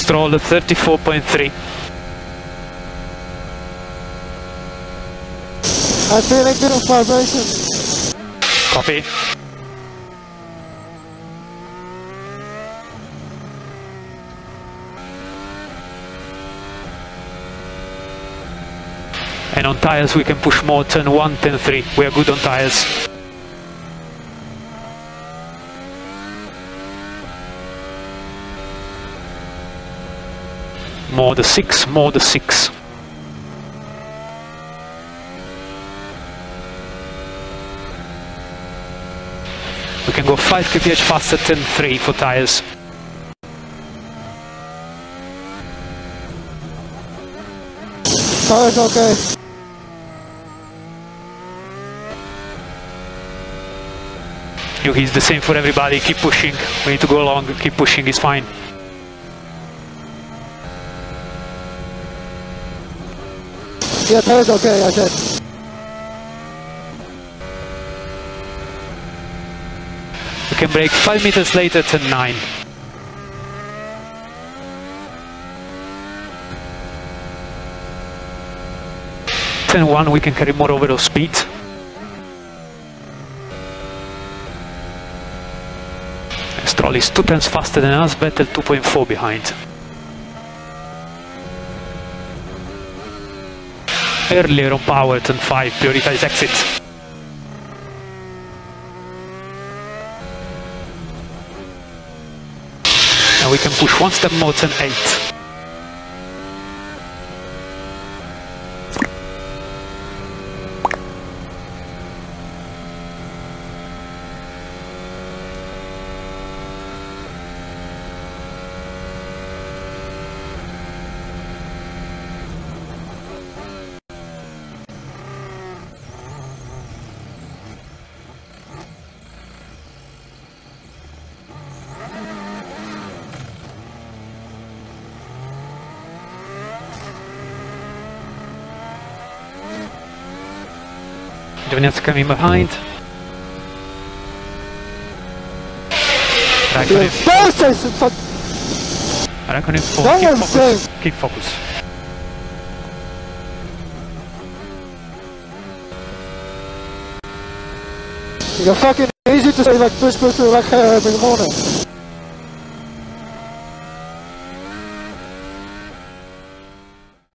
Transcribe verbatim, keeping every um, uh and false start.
Stroll thirty-four point three. I'm feeling a bit of vibration. Copy. And on tires we can push more, turn one, turn three. We are good on tires. More the six, more the six. We can go five kph faster, turn three for tires. Tires okay. Yuki, it's the same for everybody, keep pushing. We need to go along, keep pushing, it's fine. Yeah, tires okay, I said. We can brake five meters later, turn nine. Turn one, we can carry more overall speed. Stroll is two times faster than us, Vettel two point four behind. Earlier on power, turn five, prioritize exit. And we can push one step more, turn eight. Giovinazzi coming behind. Raikkonen. Raikkonen four. Keep focus. Keep focus. You're fucking easy to say like push push like uh, in the morning.